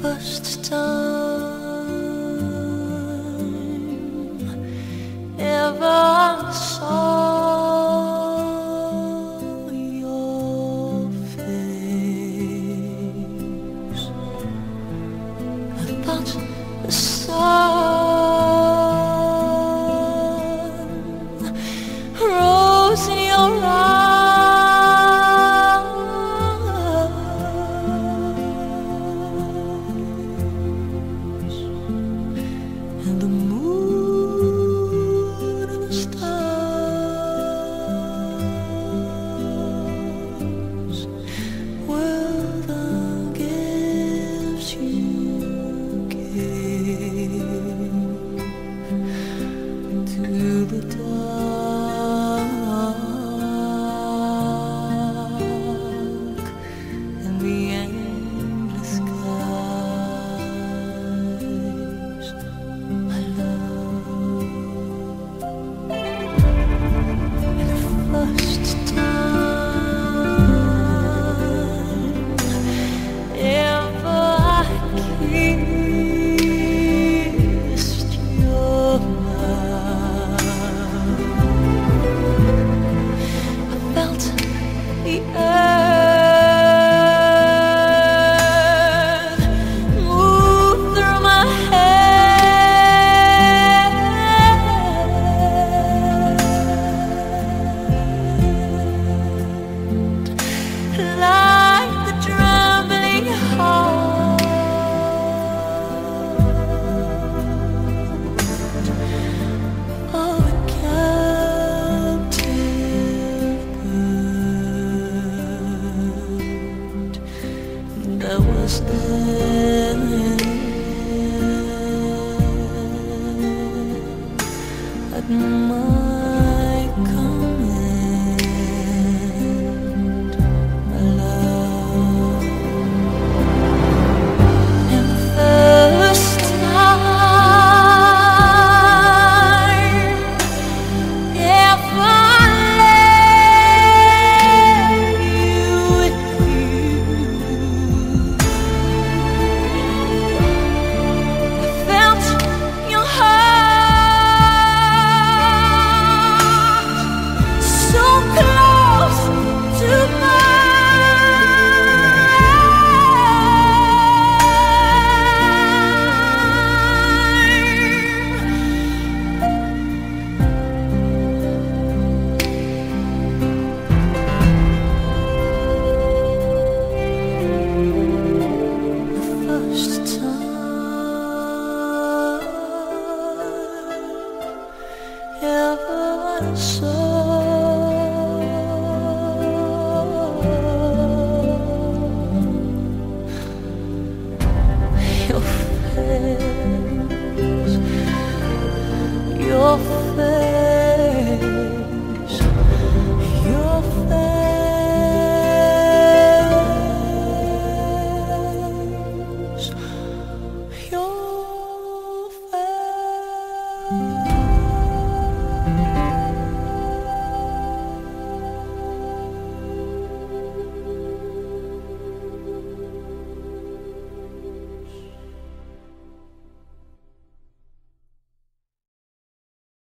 first time ever saw your face, I thought the sun rose in your eyes, and the moon and the stars were the gifts you gave to the dark and the endless skies. My love, and the first time ever I kissed your mouth, I felt the earth move through my head, like the trembling heart of a captive bird that was there at my